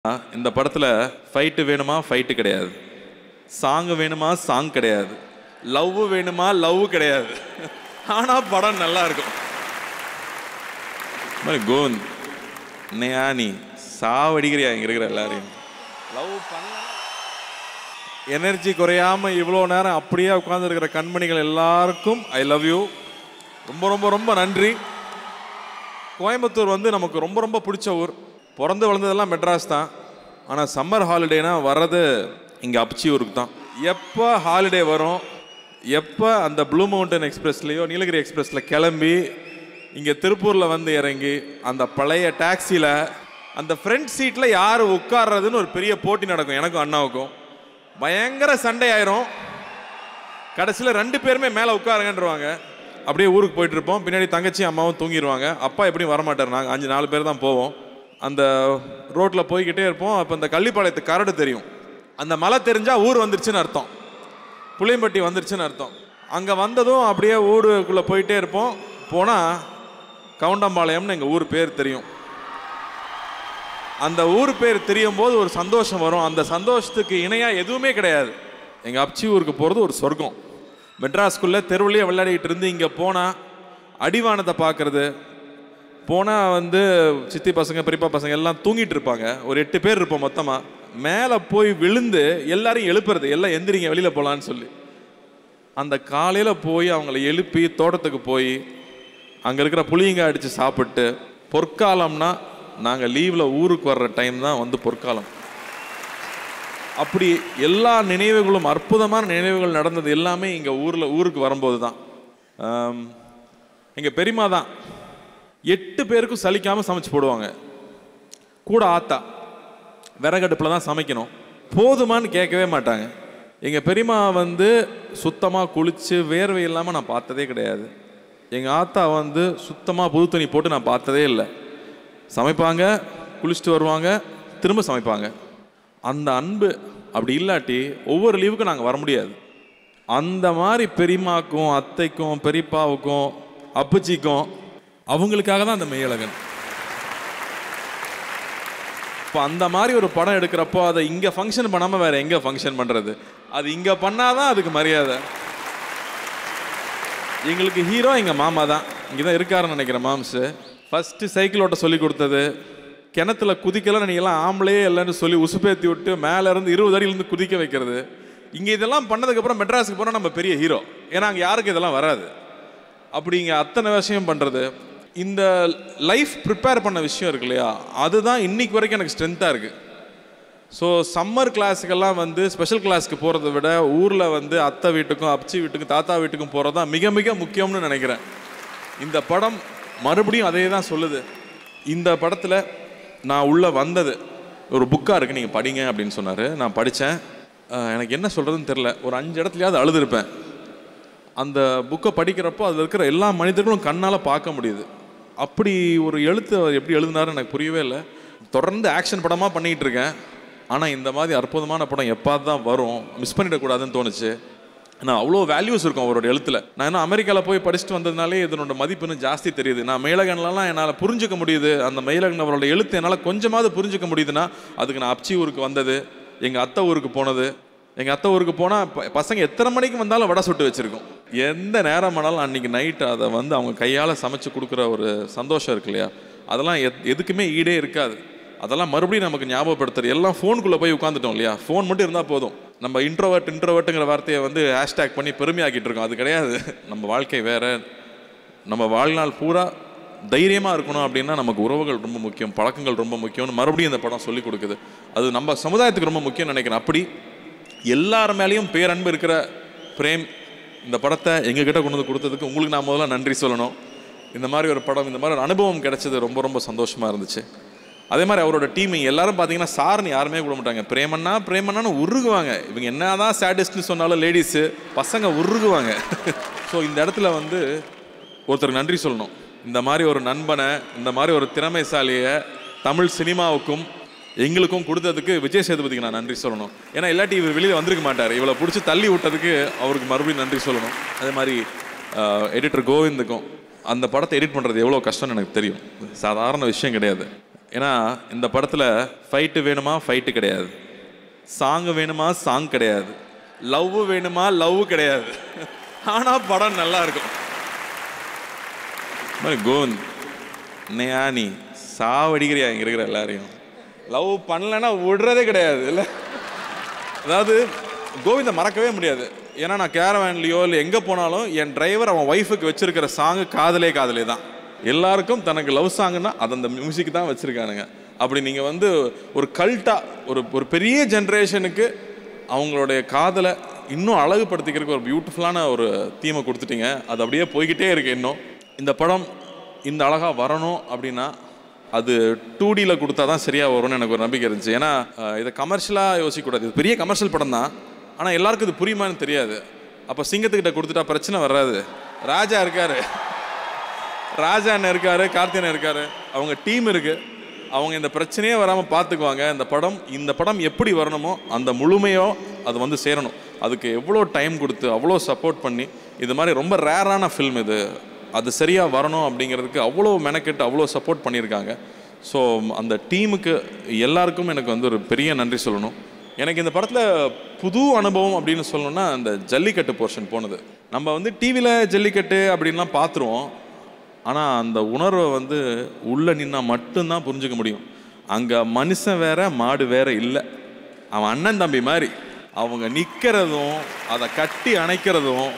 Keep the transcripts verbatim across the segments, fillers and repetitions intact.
இந்த படத்தில் ஃபைட்டு வேணுமா ஃபைட்டு கிடையாது, சாங்கு வேணுமா சாங் கிடையாது, லவ் வேணுமா லவ் கிடையாது. ஆனால் படம் நல்லா இருக்கும். கோவிந்த் என்னையா நீ சாவடிக்கிறியா இங்கே இருக்கிற எல்லாரையும் லவ் பண்ண எனர்ஜி குறையாமல் இவ்வளோ நேரம் அப்படியே உட்காந்துருக்கிற கண்மணிகள் எல்லாருக்கும் ஐ லவ் யூ. ரொம்ப ரொம்ப ரொம்ப நன்றி. கோயம்புத்தூர் வந்து நமக்கு ரொம்ப ரொம்ப பிடிச்ச ஊர். பிறந்து வளர்ந்ததெல்லாம் மெட்ராஸ் தான். ஆனால் சம்மர் ஹாலிடேனா வர்றது இங்கே அப்சியூருக்கு தான். எப்போ ஹாலிடே வரும், எப்போ அந்த ப்ளூ மவுண்டன் எக்ஸ்பிரஸ்லேயோ நீலகிரி எக்ஸ்பிரஸில் கிளம்பி இங்கே திருப்பூரில் வந்து இறங்கி அந்த பழைய டாக்ஸியில் அந்த ஃப்ரண்ட் சீட்டில் யார் உட்கார்றதுன்னு ஒரு பெரிய போட்டி நடக்கும். எனக்கும் அண்ணாவுக்கும் பயங்கர சண்டை ஆயிரும். கடைசியில் ரெண்டு பேருமே மேலே உட்காருங்கன்றவாங்க. அப்படியே ஊருக்கு போயிட்டு இருப்போம். பின்னாடி தங்கச்சி அம்மாவும் தூங்கிடுவாங்க. அப்பா எப்படியும் வரமாட்டார். நாங்கள் அஞ்சு நாலு பேர் தான் போவோம். அந்த ரோட்டில் போய்கிட்டே இருப்போம். அப்போ இந்த கள்ளிப்பாளையத்து கரடு தெரியும். அந்த மலை தெரிஞ்சால் ஊர் வந்துருச்சுன்னு அர்த்தம், புளியம்பட்டி வந்துருச்சுன்னு அர்த்தம். அங்கே வந்ததும் அப்படியே ஊருக்குள்ளே போயிட்டே இருப்போம். போனால் கவுண்டம்பாளையம்னு எங்கள் ஊர் பேர் தெரியும். அந்த ஊர் பேர் தெரியும் போது ஒரு சந்தோஷம் வரும். அந்த சந்தோஷத்துக்கு இணையாக எதுவுமே கிடையாது. எங்கள் அப்சி ஊருக்கு போகிறது ஒரு சொர்க்கம். மெட்ராஸ்குள்ளே தெருவுலேயே விளையாடிக்கிட்டு இருந்து இங்கே போனால் அடிவானத்தை பார்க்குறது. போனால் வந்து சித்தி பசங்க பெரியப்பா பசங்க எல்லாம் தூங்கிட்டு இருப்பாங்க. ஒரு எட்டு பேர் இருப்போம் மொத்தமாக. மேலே போய் விழுந்து எல்லாரையும் எழுப்புறது, எல்லாம் எந்திரிங்க வெளியில் போகலான்னு சொல்லி. அந்த காலையில் போய் அவங்கள எழுப்பி தோட்டத்துக்கு போய் அங்கே இருக்கிற புளியங்க அடித்து சாப்பிட்டு, பொற்காலம்னா நாங்கள் லீவில் ஊருக்கு வர்ற டைம் தான் வந்து பொற்காலம். அப்படி எல்லா நினைவுகளும் அற்புதமான நினைவுகள் நடந்தது எல்லாமே இங்கே ஊரில் ஊருக்கு வரும்போது தான். எங்கள் பெரியம்மா தான் எட்டு பேருக்கும் சலிக்காமல் சமைச்சு போடுவாங்க. கூட ஆத்தா விறகடுப்பில் தான் சமைக்கணும். போதுமான்னு கேட்கவே மாட்டாங்க. எங்கள் பெரியம்மா வந்து சுத்தமாக குளித்து வேர்வை இல்லாமல் நான் பார்த்ததே கிடையாது. எங்கள் ஆத்தா வந்து சுத்தமாக புது துணி போட்டு நான் பார்த்ததே இல்லை. சமைப்பாங்க, குளிச்சுட்டு வருவாங்க, திரும்ப சமைப்பாங்க. அந்த அன்பு அப்படி இல்லாட்டி ஒவ்வொரு லீவுக்கும் நாங்கள் வர முடியாது. அந்த மாதிரி பெரியம்மாக்கும் அத்தைக்கும் பெரியப்பாவுக்கும் அப்பச்சிக்கும் அவங்களுக்காக தான் அந்த மெய்யழகன். இப்போ அந்த மாதிரி ஒரு படம் எடுக்கிறப்போ அதை இங்கே ஃபங்க்ஷன் பண்ணாமல் வேறு எங்கே ஃபங்க்ஷன் பண்ணுறது? அது இங்கே பண்ணாதான் அதுக்கு மரியாதை. எங்களுக்கு ஹீரோ எங்கள் மாமா தான். இங்கே தான் இருக்காருன்னு நினைக்கிறேன் மாம்ஸு. ஃபஸ்ட்டு சைக்கிள் ஓட்ட சொல்லி கொடுத்தது, கிணத்துல குதிக்கலாம் நீங்கள்லாம் ஆம்பளையே இல்லைன்னு சொல்லி உசுப்பேற்றி விட்டு மேலேருந்து இருபது அடியிலேருந்து குதிக்க வைக்கிறது. இங்கே இதெல்லாம் பண்ணதுக்கப்புறம் மெட்ராஸுக்கு போனால் நம்ம பெரிய ஹீரோ. ஏன்னா அங்கே யாருக்கும் இதெல்லாம் வராது. அப்படி இங்கே அத்தனை விஷயம் பண்ணுறது, இந்த லைஃப் ப்ரிப்பேர் பண்ண விஷயம் இருக்கு இல்லையா, அதுதான் இன்னைக்கு வரைக்கும் எனக்கு ஸ்ட்ரென்த்தாக இருக்குது. ஸோ சம்மர் கிளாஸுக்கெல்லாம் வந்து ஸ்பெஷல் கிளாஸுக்கு போகிறத விட ஊரில் வந்து அத்தை வீட்டுக்கும் அப்சி வீட்டுக்கும் தாத்தா வீட்டுக்கும் போகிறது தான் மிக மிக முக்கியம்னு நினைக்கிறேன். இந்த படம் மறுபடியும் அதே தான் சொல்லுது. இந்த படத்தில் நான் உள்ளே வந்தது ஒரு புக்காக இருக்குது, நீங்கள் படிங்க அப்படின்னு சொன்னார். நான் படித்தேன். எனக்கு என்ன சொல்கிறதுன்னு தெரில. ஒரு அஞ்சு இடத்துலையாவது அழுதுருப்பேன். அந்த புக்கை படிக்கிறப்போ அதில் இருக்கிற எல்லா மனிதர்களும் கண்ணால் பார்க்க முடியுது. அப்படி ஒரு எழுத்து எப்படி எழுதினாருன்னு எனக்கு புரியவே இல்லை. தொடர்ந்து ஆக்ஷன் படமாக பண்ணிகிட்டு இருக்கேன். ஆனால் இந்த மாதிரி அற்புதமான படம் எப்பாவது தான் வரும், மிஸ் பண்ணிடக்கூடாதுன்னு தோணுச்சு. நான் அவ்வளோ வேல்யூஸ் இருக்கும் அவரோட எழுத்தில். நான் இன்னும் அமெரிக்காவில் போய் படிச்சுட்டு வந்ததுனாலே இதனோட மதிப்புன்னு ஜாஸ்தி தெரியுது. நான் மெய்யழகன்லாம் என்னால் புரிஞ்சிக்க முடியுது. அந்த மெய்யழகன் அவரோட எழுத்து என்னால் கொஞ்சமாவது புரிஞ்சிக்க முடியுதுன்னா அதுக்கு நான் அப்சி ஊருக்கு வந்தது, எங்கள் அத்தை ஊருக்கு போனது. எங்கள் அத்தை ஊருக்கு போனால் பசங்க எத்தனை மணிக்கு வந்தாலும் வடை சுட்டு வச்சுருக்கோம். எந்த நேரம் ஆனாலும் அன்றைக்கி நைட்டு அதை வந்து அவங்க கையால் சமைச்சு கொடுக்குற ஒரு சந்தோஷம் இருக்கு இல்லையா, அதெல்லாம் எத் எதுக்குமே ஈடே இருக்காது. அதெல்லாம் மறுபடியும் நமக்கு ஞாபகப்படுத்துறது. எல்லாம் ஃபோனுக்குள்ளே போய் உட்காந்துட்டோம் இல்லையா, ஃபோன் மட்டும் இருந்தால் போதும். நம்ம இன்ட்ரோவர்ட் இன்ட்ரோவர்ட்டுங்கிற வார்த்தையை வந்து ஹேஷ்டேக் பண்ணி பெருமையாக்கிட்டு இருக்கோம். அது கிடையாது. நம்ம வாழ்க்கை வேறு. நம்ம வாழ்நாள் பூரா தைரியமாக இருக்கணும் அப்படின்னா நமக்கு உறவுகள் ரொம்ப முக்கியம், பழக்கங்கள் ரொம்ப முக்கியம்னு மறுபடியும் இந்த படம் சொல்லி கொடுக்குது. அது நம்ம சமுதாயத்துக்கு ரொம்ப முக்கியம்னு நினைக்கிறேன். அப்படி எல்லார் மேலேயும் பேரன்பு இருக்கிற பிரேம் இந்த படத்தை எங்ககிட்ட கொண்டு வந்து கொடுத்ததுக்கு உங்களுக்கு நான் முதல்ல நன்றி சொல்லணும். இந்த மாதிரி ஒரு படம், இந்த மாதிரி ஒரு அனுபவம் கிடைச்சது ரொம்ப ரொம்ப சந்தோஷமாக இருந்துச்சு. அதே மாதிரி அவரோட டீமிங் எல்லாரும் பார்த்தீங்கன்னா சார்னு யாருமே கூட மாட்டாங்க. பிரேமண்ணா பிரேமண்ணான்னு உருகுவாங்க. இவங்க என்ன தான் சேடிஸ்ட்னு சொன்னாலும் லேடிஸு பசங்க உருகுவாங்க. ஸோ இந்த இடத்துல வந்து ஒருத்தருக்கு நன்றி சொல்லணும். இந்த மாதிரி ஒரு நண்பனை, இந்த மாதிரி ஒரு திறமைசாலியை தமிழ் சினிமாவுக்கும் எங்களுக்கும் கொடுத்ததுக்கு விஜய் சேதுபதிக்கு நான் நன்றி சொல்லணும். ஏன்னா இல்லாட்டி இவர் வெளியில் வந்திருக்க மாட்டார். இவளை பிடிச்சி தள்ளி விட்டதுக்கு அவருக்கு மறுபடியும் நன்றி சொல்லணும். அதே மாதிரி எடிட்டர் கோவிந்துக்கும் அந்த படத்தை எடிட் பண்ணுறது எவ்வளோ கஷ்டம்னு எனக்கு தெரியும். சாதாரண விஷயம் கிடையாது. ஏன்னா இந்த படத்தில் ஃபைட்டு வேணுமா ஃபைட்டு கிடையாது, சாங்கு வேணுமா சாங் கிடையாது, லவ் வேணுமா லவ் கிடையாது. ஆனால் படம் நல்லா இருக்கும். கோவிந்த் நையா நீ சாவடிக்கிறியா இங்கே இருக்கிற எல்லாரையும், லவ் பண்ணலைன்னா விடுறதே கிடையாது இல்லை. அதாவது கோவிந்தை மறக்கவே முடியாது. ஏன்னா நான் கேரவேன்லையோ இல்லை எங்கே போனாலும் என் டிரைவர் அவன் ஒய்ஃபுக்கு வச்சிருக்கிற சாங்கு காதலே காதலே தான். எல்லாருக்கும் தனக்கு லவ் சாங்குன்னா அது அந்த மியூசிக் தான் வச்சுருக்கானுங்க. அப்படி நீங்கள் வந்து ஒரு கல்ட்டாக ஒரு ஒரு பெரிய ஜென்ரேஷனுக்கு அவங்களுடைய காதலை இன்னும் அழகுபடுத்திக்கிறதுக்கு ஒரு பியூட்டிஃபுல்லான ஒரு தீமை கொடுத்துட்டீங்க. அது அப்படியே போய்கிட்டே இருக்கு. இன்னும் இந்த படம் இந்த அழகாக வரணும் அப்படின்னா அது டூ டியில் கொடுத்தா தான் சரியாக வரும்னு எனக்கு ஒரு நம்பிக்கை இருந்துச்சு. ஏன்னா இதை கமர்ஷியலாக யோசிக்கக்கூடாது. இது பெரிய கமர்ஷியல் படம் தான், ஆனால் எல்லாருக்கும் இது புரியுமான்னு தெரியாது. அப்போ சிங்கத்துக்கிட்ட கொடுத்துட்டா பிரச்சனை வராது. ராஜா இருக்கார், ராஜா அண்ணன் இருக்கார், கார்த்தியன் இருக்கார், அவங்க டீம் இருக்குது. அவங்க இந்த பிரச்சனையே வராமல் பார்த்துக்குவாங்க. இந்த படம் இந்த படம் எப்படி வரணுமோ அந்த முழுமையோ அது வந்து சேரணும். அதுக்கு எவ்வளோ டைம் கொடுத்து அவ்வளோ சப்போர்ட் பண்ணி இது மாதிரி ரொம்ப ரேரான ஃபில்ம் இது, அது சரியாக வரணும் அப்படிங்கிறதுக்கு அவ்வளோ மெனக்கெட்டு அவ்வளோ சப்போர்ட் பண்ணியிருக்காங்க. ஸோ அந்த டீமுக்கு எல்லாருக்கும் எனக்கு வந்து ஒரு பெரிய நன்றி சொல்லணும். எனக்கு இந்த படத்தில் புது அனுபவம் அப்படின்னு சொல்லணும்னா அந்த ஜல்லிக்கட்டு போர்ஷன் போனது. நம்ம வந்து டிவியில் ஜல்லிக்கட்டு அப்படின்லாம் பார்த்துருவோம், ஆனால் அந்த உணர்வை வந்து உள்ளே நின்னா மட்டும்தான் புரிஞ்சுக்க முடியும். அங்கே மனுஷன் வேற மாடு வேற இல்லை, அவன் அண்ணன் தம்பி மாதிரி அவங்க நிற்கிறதும் அதை கட்டி அணைக்கிறதும்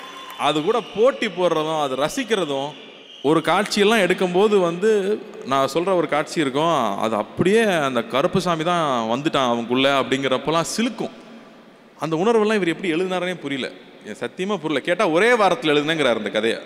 அது கூட போட்டி போடுறதும் அது ரசிக்கிறதும். ஒரு காட்சியெல்லாம் எடுக்கும்போது வந்து நான் சொல்கிற ஒரு காட்சி இருக்கும், அது அப்படியே அந்த கருப்பு சாமி தான் வந்துட்டான் அவங்களுக்குள்ள அப்படிங்கிறப்பெல்லாம் சிலுக்கும். அந்த உணர்வெல்லாம் இவர் எப்படி எழுதினாரனே புரியல, என் சத்தியமாக புரியல. கேட்டால் ஒரே வாரத்தில் எழுதுனேங்கிறார் அந்த கதையை,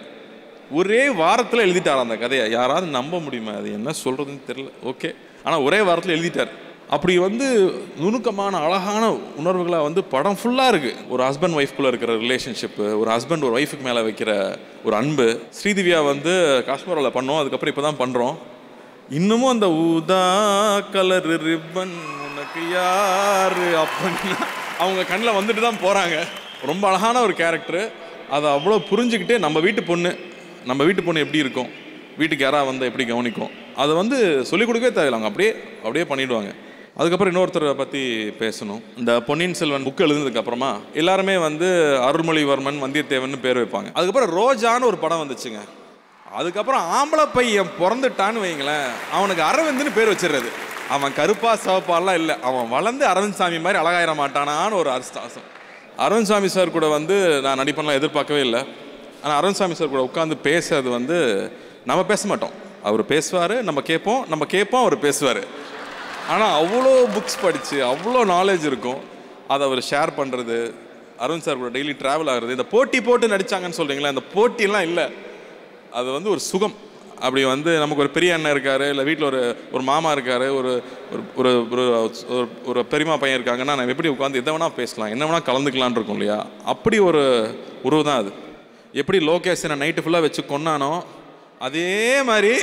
ஒரே வாரத்தில் எழுதிட்டார் அந்த கதையை. யாராவது நம்ப முடியுமா? அது என்ன சொல்கிறதுன்னு தெரியல. ஓகே, ஆனால் ஒரே வாரத்தில் எழுதிட்டார். அப்படி வந்து நுணுக்கமான அழகான உணர்வுகளாக வந்து படம் ஃபுல்லாக இருக்குது. ஒரு ஹஸ்பண்ட் ஒய்ஃப்குள்ளே இருக்கிற ரிலேஷன்ஷிப்பு, ஒரு ஹஸ்பண்ட் ஒரு ஒய்ஃபுக்கு மேலே வைக்கிற ஒரு அன்பு. ஸ்ரீதிவ்யா வந்து காஷ்மீரில் பண்ணோம், அதுக்கப்புறம் இப்போ தான் பண்ணுறோம். இன்னமும் அந்த ஊதா கலர் ரிப்பன் உனக்கு யாரு அப்படின்னா அவங்க கண்ணில் வந்துட்டு தான் போகிறாங்க. ரொம்ப அழகான ஒரு கேரக்டரு. அதை அவ்வளோ புரிஞ்சுக்கிட்டு நம்ம வீட்டு பொண்ணு நம்ம வீட்டு பொண்ணு எப்படி இருக்கும், வீட்டுக்கு யாராக வந்து எப்படி கவனிக்கும், அதை வந்து சொல்லிக் கொடுக்கவே தேவையில்லை, அப்படியே அப்படியே பண்ணிவிடுவாங்க. அதுக்கப்புறம் இன்னொருத்தரை பற்றி பேசணும். இந்த பொன்னியின் செல்வன் புக்கு எழுதுனதுக்கு அப்புறமா எல்லாருமே வந்து அருள்மொழிவர்மன் வந்தியத்தேவன் பேர் வைப்பாங்க. அதுக்கப்புறம் ரோஜான்னு ஒரு படம் வந்துச்சுங்க. அதுக்கப்புறம் ஆம்பளை பையன் பிறந்துட்டான்னு வைங்களேன், அவனுக்கு அரவிந்த்னு பேர் வச்சிடுறது. அவன் கருப்பா சிவப்பாலாம் இல்லை, அவன் வளர்ந்து அரவிந்த் சாமி மாதிரி அழகாயிர மாட்டானான்னு ஒரு அர்த்தம். அரவிந்த் சாமி சார் கூட வந்து நான் நடிப்பெல்லாம் எதிர்பார்க்கவே இல்லை. ஆனால் அரவிந்த் சாமி சார் கூட உட்காந்து பேசுறது வந்து நம்ம பேச மாட்டோம், அவர் பேசுவார், நம்ம கேட்போம், நம்ம கேட்போம், அவர் பேசுவார். ஆனால் அவ்வளோ புக்ஸ் படித்து அவ்வளோ நாலேஜ் இருக்கும். அதை அவர் ஷேர் பண்ணுறது, அரவிந்த் சார் கூட டெய்லி ட்ராவல் ஆகிறது. இந்த போட்டி போட்டு நடித்தாங்கன்னு சொல்கிறீங்களா, அந்த போட்டியெல்லாம் இல்லை, அது வந்து ஒரு சுகம். அப்படி வந்து நமக்கு ஒரு பெரிய அண்ணன் இருக்கார், இல்லை வீட்டில் ஒரு ஒரு மாமா இருக்கார், ஒரு ஒரு ஒரு ஒரு பெரியமா பையன் இருக்காங்கன்னா நம்ம எப்படி உட்காந்து எதை வேணால் பேசலாம், என்ன வேணால் கலந்துக்கலான் இருக்கும் இல்லையா. அப்படி ஒரு உறவு தான் அது. எப்படி லோகேஷனை நைட்டு ஃபுல்லாக வச்சு கொண்டானோ அதே மாதிரி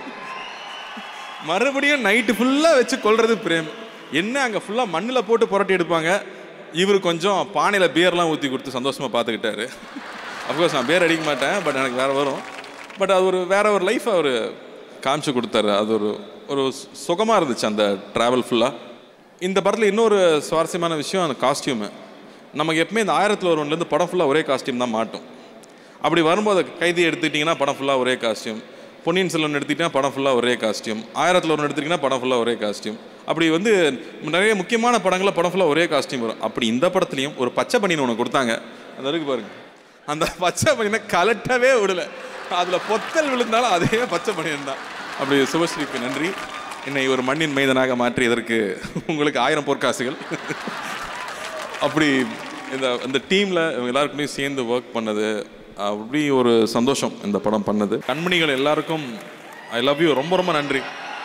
மறுபடியும் நைட்டு ஃபுல்லாக வச்சு கொள்வது பிரேம். என்ன அங்கே ஃபுல்லாக மண்ணில் போட்டு புரட்டி எடுப்பாங்க, இவர் கொஞ்சம் பானையில் பியர்லாம் ஊற்றி கொடுத்து சந்தோஷமாக பார்த்துக்கிட்டாரு. அஃப்கோர்ஸ் நான் பேர் அடிக்க மாட்டேன், பட் எனக்கு வேறு வரும். பட் அது ஒரு வேற ஒரு லைஃப் அவர் காமிச்சு கொடுத்தாரு. அது ஒரு ஒரு சுகமாக இருந்துச்சு அந்த ட்ராவல் ஃபுல்லாக. இந்த படத்தில் இன்னொரு சுவாரஸ்யமான விஷயம் அந்த காஸ்டியூமு. நமக்கு எப்பவுமே இந்த ஆயிரத்தில் ஒருவன்லேருந்து படம் ஃபுல்லாக ஒரே காஸ்டியூம் தான் மாட்டோம். அப்படி வரும்போது கைதி எடுத்துக்கிட்டிங்கன்னா படம் ஃபுல்லாக ஒரே காஸ்டியூம், பொன்னியின் செல்வன் எடுத்துக்கிட்டிங்கன்னா படம் ஃபுல்லாக ஒரே காஸ்டியூம், ஆயிரத்தில் ஒன்று எடுத்துக்கிட்டிங்கன்னா படம் ஃபுல்லாக ஒரே காஸ்டியூம். அப்படி வந்து நிறைய முக்கியமான படங்களில் படம் ஃபுல்லாக ஒரே காஸ்டியூம் வரும். அப்படி இந்த படத்துலையும் ஒரு பச்சை பனின்னு ஒன்று கொடுத்தாங்க, அந்த இருக்கு பாருங்க, அந்த பச்சை பனியை கலட்டவே விடலை, அதில் பொத்தல் விழுந்தாலும் அதே பச்சை பனியன் தான். அப்படி சுபஸ்ரீக்கு நன்றி, என்னை ஒரு மண்ணின் மைதனாக மாற்றியதற்கு உங்களுக்கு ஆயிரம் பொற்காசுகள். அப்படி இந்த இந்த டீமில் எல்லாருக்குமே சேர்ந்து ஒர்க் பண்ணது அப்படி ஒரு சந்தோஷம் இந்த படம் பண்ணது. கண்மணிகள் எல்லாருக்கும் ஐ லவ் யூ, ரொம்ப ரொம்ப நன்றி.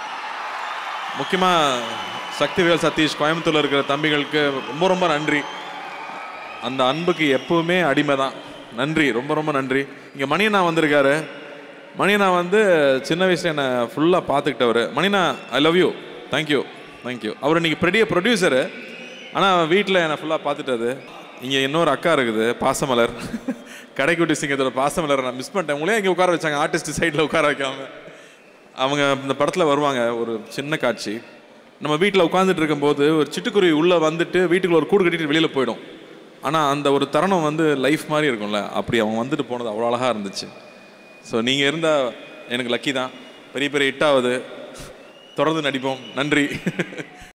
முக்கியமாக சக்திவேல் சதீஷ் கோயம்புத்தூரில் இருக்கிற தம்பிகளுக்கு ரொம்ப ரொம்ப நன்றி. அந்த அன்புக்கு எப்பவுமே அடிமை தான். நன்றி, ரொம்ப ரொம்ப நன்றி. இங்கே மணியண்ணா வந்திருக்காரு. மணியண்ணா வந்து சின்ன வயசில் என்னை ஃபுல்லாக பார்த்துக்கிட்டவர். Maniyanna I love you, thank you thank you. அவர் இன்றைக்கி பெரிய ப்ரொடியூசரு, ஆனால் வீட்டில் என்னை ஃபுல்லாக பார்த்துட்டது. இங்கே இன்னொரு அக்கா இருக்குது பாசமலர், கடைக்குட்டி சிங்கத்தோட பாசமலர். நான் மிஸ் பண்ணிட்டேன். உங்களே இங்கே உட்கார வச்சாங்க, ஆர்டிஸ்ட் சைடில் உட்கார வைக்காம. அவங்க இந்த படத்தில் வருவாங்க, ஒரு சின்ன காட்சி. நம்ம வீட்டில் உட்காந்துட்டு இருக்கும்போது ஒரு சிட்டுக்குருவி உள்ளே வந்துட்டு வீட்டுக்குள்ள ஒரு கூடு கட்டிட்டு வெளியில் போயிடும். ஆனால் அந்த ஒரு தருணம் வந்து லைஃப் மாதிரி இருக்கும்ல, அப்படி அவங்க வந்துட்டு போனது அவ்வளோ அழகாக இருந்துச்சு. ஸோ நீங்கள் இருந்தால் எனக்கு லக்கி தான். பெரிய பெரிய ஹிட்டாவது. தொடர்ந்து நடிப்போம். நன்றி.